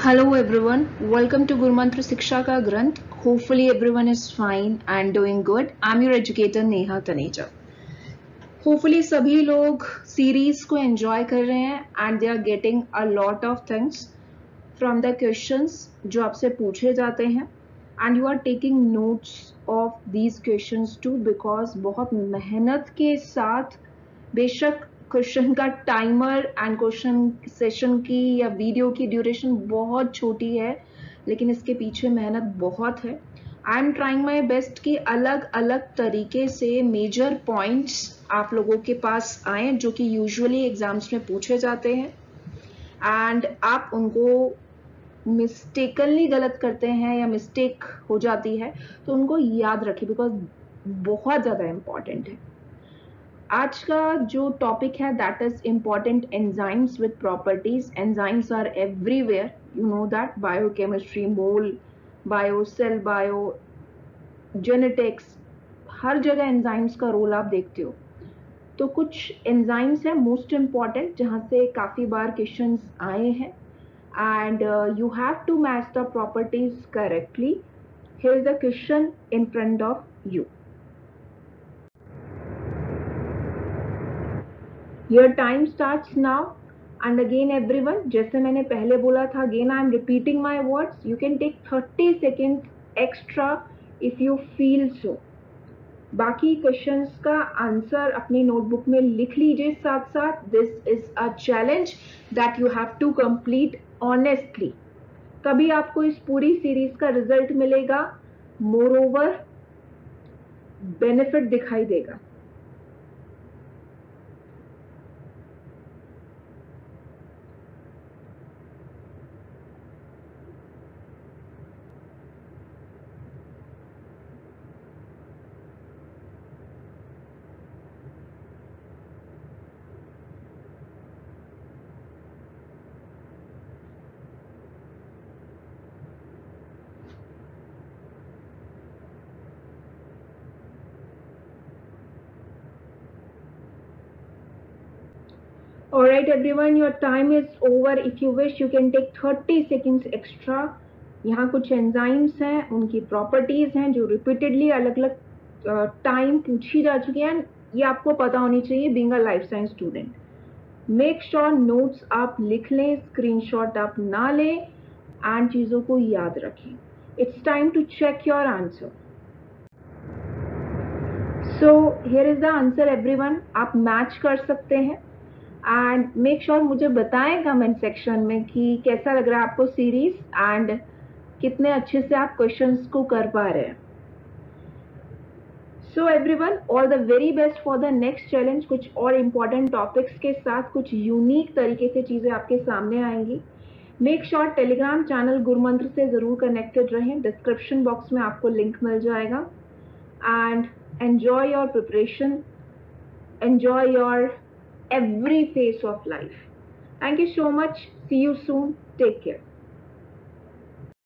Hello everyone, welcome to Gurmantra Siksha Ka Granth. Hopefully everyone is fine and doing good. I'm your educator Neha Taneja. Hopefully सभी लोग series को enjoy कर रहे हैं and they are getting a lot of things from the questions जो आपसे पूछे जाते हैं and you are taking notes of these questions too because बहुत मेहनत के साथ बेशक क्वेश्चन का टाइमर एंड क्वेश्चन सेशन की या वीडियो की ड्यूरेशन बहुत छोटी है लेकिन इसके पीछे मेहनत बहुत है. I am trying my best कि अलग अलग तरीके से मेजर पॉइंट्स आप लोगों के पास आए जो कि यूजुअली एग्जाम्स में पूछे जाते हैं एंड आप उनको मिस्टेकनली गलत करते हैं या मिस्टेक हो जाती है तो उनको याद रखिए बिकॉज बहुत ज़्यादा इम्पॉर्टेंट है. आज का जो टॉपिक है that is important enzymes with properties. Enzymes are everywhere, you know that. Biochemistry, mol bio, cell bio, genetics, हर जगह एंजाइम्स का रोल आप देखते हो. तो कुछ एंजाइम्स हैं मोस्ट इम्पॉर्टेंट जहाँ से काफ़ी बार क्वेश्चंस आए हैं and you have to match the properties correctly. Here is the question in front of you. Your time starts now and again everyone, जैसे मैंने पहले बोला था, again I am repeating my words. You can take 30 seconds extra if you feel so. बाकी questions का answer अपनी notebook में लिख लीजिए साथ साथ. This is a challenge that you have to complete honestly. तभी आपको इस पूरी सीरीज का रिजल्ट मिलेगा. Moreover, बेनिफिट दिखाई देगा. Alright everyone, your time is over. If you wish, you can take 30 seconds extra. यहाँ कुछ एंजाइम्स हैं, उनकी प्रॉपर्टीज हैं जो रिपीटेडली अलग अलग टाइम पूछी जा चुकी हैं. ये आपको पता होनी चाहिए being a life science student. Make sure notes आप लिख लें, स्क्रीनशॉट आप ना लें एंड चीज़ों को याद रखें. It's time to check your answer. So here is the answer everyone. आप मैच कर सकते हैं एंड मेक श्योर मुझे बताएं कमेंट सेक्शन में कि कैसा लग रहा है आपको सीरीज एंड कितने अच्छे से आप क्वेश्चंस को कर पा रहे हैं. So everyone, all the very best for the next challenge. कुछ और इम्पॉर्टेंट टॉपिक्स के साथ कुछ यूनिक तरीके से चीज़ें आपके सामने आएंगी. Make sure Telegram channel Gurumantra से ज़रूर कनेक्टेड रहें. डिस्क्रिप्शन बॉक्स में आपको लिंक मिल जाएगा and enjoy your preparation, enjoy your every phase of life. Thank you so much. See you soon. Take care.